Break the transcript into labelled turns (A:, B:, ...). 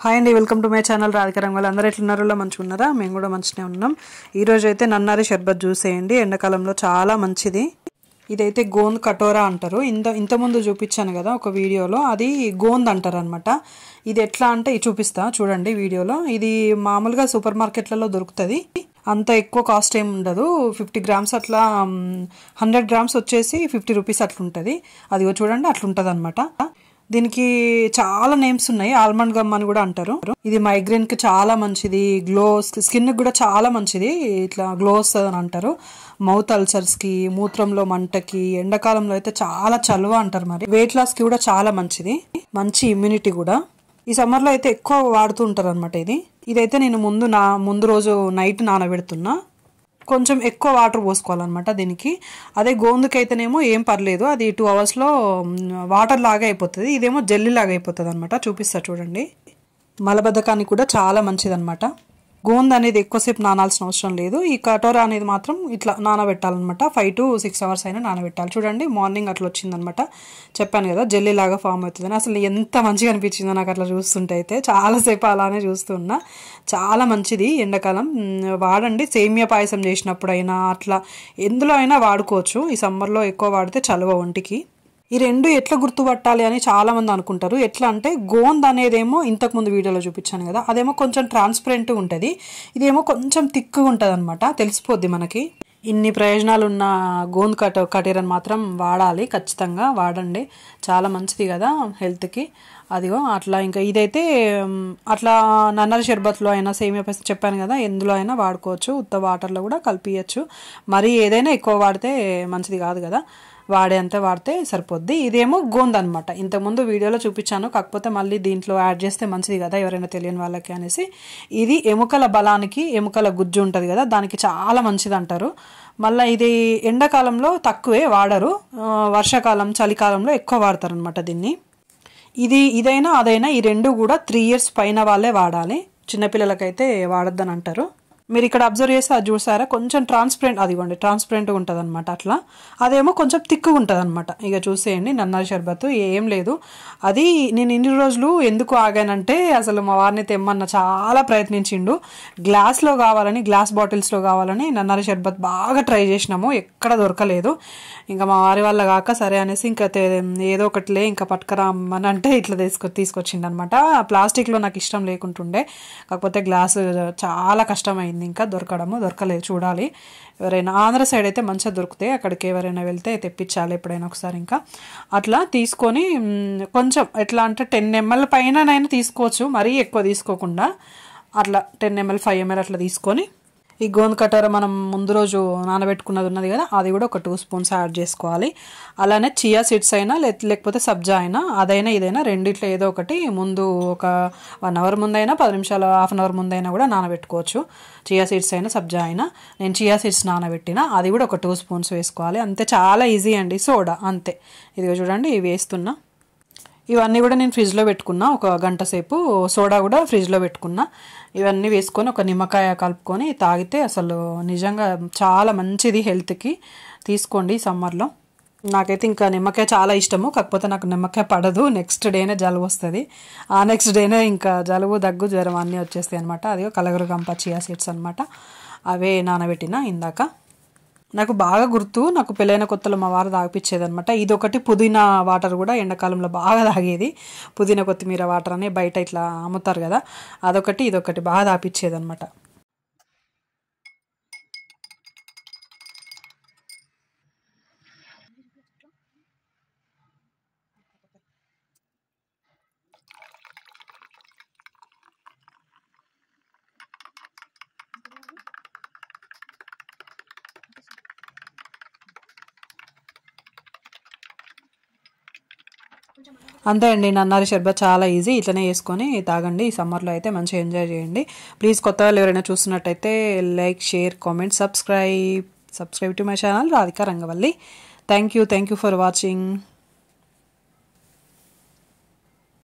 A: Hi అండి, welcome to my channel Radhika Rangulu. అందరూ ఎట్లున్నారో మంచిగున్నారా? మేము కూడా మంచిగానే ఉన్నాం. ఈరోజు అయితే నన్నారి షర్బత్ జ్యూస్ వేయండి, ఎండాకాలంలో చాలా మంచిది. ఇదైతే గోంద్ కటోరా అంటారు. ఇంతకుముందు చూపించాను కదా ఒక వీడియోలో, అది గోంద్ అంటారు అనమాట. ఇది ఎట్లా అంటే చూపిస్తా చూడండి వీడియోలో. ఇది మామూలుగా సూపర్ మార్కెట్లలో దొరుకుతుంది. అంత ఎక్కువ కాస్ట్ ఏమి ఉండదు. 50 గ్రామ్స్ అట్లా, 100 గ్రామ్స్ వచ్చేసి 50 రూపీస్ అట్లుంటుంది. అది చూడండి అట్లుంటుంది అనమాట. దీనికి చాలా నేమ్స్ ఉన్నాయి. ఆల్మండ్ గమ్ అని కూడా అంటారు. ఇది మైగ్రేన్ కి చాలా మంచిది, స్కిన్ కూడా చాలా మంచిది, ఇట్లా గ్లో వస్తుంది అని అంటారు. మౌత్ అల్సర్స్ కి, మూత్రంలో మంటకి, ఎండాకాలంలో అయితే చాలా చలువ అంటారు. మరి వెయిట్ లాస్ కి కూడా చాలా మంచిది, మంచి ఇమ్యూనిటీ కూడా. ఈ సమ్మర్ లో అయితే ఎక్కువ వాడుతూ ఉంటారు అనమాట. ఇదైతే నేను ముందు రోజు నైట్ నానబెడుతున్నా. కొంచెం ఎక్కువ వాటర్ పోసుకోవాలన్నమాట దీనికి. అదే గోందుకైతేనేమో ఏం పర్లేదు, అది 2 అవర్స్లో వాటర్ లాగా అయిపోతుంది. ఇదేమో జెల్లీ లాగా అయిపోతుంది అనమాట. చూపిస్తా చూడండి. మలబద్ధకానికి కూడా చాలా మంచిదన్నమాట. గోంద్ అనేది ఎక్కువసేపు నానాల్సిన అవసరం లేదు. ఈ కటోరా అనేది మాత్రం ఇట్లా నానబెట్టాలన్నమాట. 5 to 6 అవర్స్ అయినా నానబెట్టాలి. చూడండి మార్నింగ్ అట్లా వచ్చిందనమాట. చెప్పాను కదా జెల్లీ లాగా ఫామ్ అవుతుందని. అసలు ఎంత మంచిగా అనిపించిందో నాకు అట్లా చూస్తుంటే. అయితే చాలాసేపు అలానే చూస్తున్నా. చాలా మంచిది, ఎండాకాలం వాడండి. సేమియా పాయసం చేసినప్పుడైనా అట్లా ఎందులో అయినా వాడుకోవచ్చు. ఈ సమ్మర్లో ఎక్కువ వాడితే చలువ ఒంటికి. ఈ రెండు ఎట్లా గుర్తుపట్టాలి అని చాలా మంది అనుకుంటారు. ఎట్లా అంటే గోంద్ అనేదేమో ఇంతకుముందు వీడియోలో చూపించాను కదా, అదేమో కొంచెం ట్రాన్స్పరెంట్ ఉంటుంది. ఇదేమో కొంచెం థిక్గా ఉంటుంది అనమాట. తెలిసిపోద్ది మనకి. ఇన్ని ప్రయోజనాలు ఉన్న గోంద్ కటీరని మాత్రం వాడాలి, ఖచ్చితంగా వాడండి. చాలా మంచిది కదా హెల్త్కి. అదిగో అట్లా. ఇంకా ఇదైతే అట్లా నన్నారి షర్బత్లో అయినా, సేమియా పాయసం చెప్పాను కదా, ఎందులో అయినా వాడుకోవచ్చు. ఉత్త వాటర్లో కూడా కలిపియచ్చు. మరి ఏదైనా ఎక్కువ వాడితే మంచిది కాదు కదా, వాడేంత వాడితే సరిపోద్ది. ఇదేమో గోంద్ అనమాట. ఇంతకుముందు వీడియోలో చూపించాను, కాకపోతే మళ్ళీ దీంట్లో యాడ్ చేస్తే మంచిది కదా ఎవరైనా తెలియని వాళ్ళకి అనేసి. ఇది ఎముకల బలానికి, ఎముకల గుజ్జు ఉంటుంది కదా, దానికి చాలా మంచిది అంటారు. మళ్ళీ ఇది ఎండాకాలంలో తక్కువే వాడరు, వర్షాకాలం చలికాలంలో ఎక్కువ వాడతారు అనమాట దీన్ని. ఇదైనా అదైనా ఈ రెండు కూడా 3 years పైన వాళ్ళే వాడాలి. చిన్నపిల్లలకైతే వాడొద్దని అంటారు. మీరు ఇక్కడ అబ్జర్వ్ చేస్తే అది చూసారా, కొంచెం ట్రాన్స్పరెంట్, అదిగోండి ట్రాన్స్పరెంట్గా ఉంటుంది అనమాట. అట్లా అదేమో కొంచెం థిక్గా ఉంటుంది అనమాట. ఇక చూసేయండి నన్నారి షర్బత్ ఏం లేదు. అది నేను ఇన్ని రోజులు ఎందుకు ఆగానంటే, అసలు మా వారిని తెమ్మన్న చాలా ప్రయత్నించిండు. గ్లాస్లో కావాలని, గ్లాస్ బాటిల్స్లో కావాలని నన్నారి షర్బత్ బాగా ట్రై చేసినాము, ఎక్కడ దొరకలేదు. ఇంకా మా వారి వల్ల కాక సరే అనేసి ఇంకా ఏదో ఒకటిలే ఇంకా పట్టుకురామని అంటే ఇట్లా తీసుకొచ్చిండు అనమాట. ప్లాస్టిక్లో నాకు ఇష్టం లేకుంటుండే, కాకపోతే గ్లాస్ చాలా కష్టమైంది, ఇంకా దొరకలేదు. చూడాలి, ఎవరైనా ఆంధ్ర సైడ్ అయితే మంచిగా దొరుకుతాయి, అక్కడికి ఎవరైనా వెళ్తే తెప్పించాలి ఎప్పుడైనా ఒకసారి. ఇంకా అట్లా తీసుకొని కొంచెం ఎట్లా అంటే 10 ml పైననైనా తీసుకోవచ్చు, మరీ ఎక్కువ తీసుకోకుండా. అట్లా 10 ml 5 ml అట్లా తీసుకొని, ఈ గోంద్ కటోరా మనం ముందు రోజు నానబెట్టుకున్నది ఉన్నది కదా, అది కూడా ఒక 2 spoons యాడ్ చేసుకోవాలి. అలానే చియా సీడ్స్ అయినా లేకపోతే సబ్జా అయినా, అదైనా ఇదైనా రెండిట్లో ఏదో ఒకటి ముందు ఒక 1 hour ముందైనా, 10 నిమిషాలు, ½ an hour ముందైనా కూడా నానబెట్టుకోవచ్చు. చియా సీడ్స్ అయినా సబ్జా అయినా. నేను చియా సీడ్స్ నానబెట్టిన, అది కూడా ఒక 2 spoons వేసుకోవాలి. అంతే, చాలా ఈజీ అండి. సోడా అంతే. ఇదిగో చూడండి ఇవి వేస్తున్నా. ఇవన్నీ కూడా నేను ఫ్రిడ్జ్లో పెట్టుకున్నా, ఒక గంట సేపు. సోడా కూడా ఫ్రిడ్జ్లో పెట్టుకున్నా. ఇవన్నీ వేసుకొని ఒక నిమ్మకాయ కలుపుకొని తాగితే అసలు నిజంగా చాలా మంచిది హెల్త్కి. తీసుకోండి సమ్మర్లో. నాకైతే ఇంకా నిమ్మకాయ చాలా ఇష్టము, కాకపోతే నాకు నిమ్మకాయ పడదు. నెక్స్ట్ డేనే జలుబు వస్తుంది. ఆ నెక్స్ట్ డేనే ఇంకా జలుబు, దగ్గు, జ్వరం అన్నీ వచ్చేస్తాయి అనమాట. అది కలగరగంప చియా సీడ్స్ అనమాట. అవే నానబెట్టిన ఇందాక. నాకు బాగా గుర్తు, నాకు పెళ్ళైన కొత్తలో మా వారు తాగిపించేది అనమాట. ఇదొకటి, పుదీనా వాటర్ కూడా ఎండాకాలంలో బాగా తాగేది. పుదీనా కొత్తిమీర వాటర్ అని బయట ఇట్లా అమ్ముతారు కదా, అదొకటి ఇదొకటి బాగా తాగిపించేది అనమాట. అంతే అండి, నన్నారి షర్బత్ చాలా ఈజీ. ఇట్లనే వేసుకొని తాగండి. ఈ సమ్మర్లో అయితే మంచిగా ఎంజాయ్ చేయండి. ప్లీజ్ కొత్త వాళ్ళు ఎవరైనా చూస్తున్నట్టయితే like, share, comment, subscribe to my channel Radhika Rangavalli. Thank you for watching.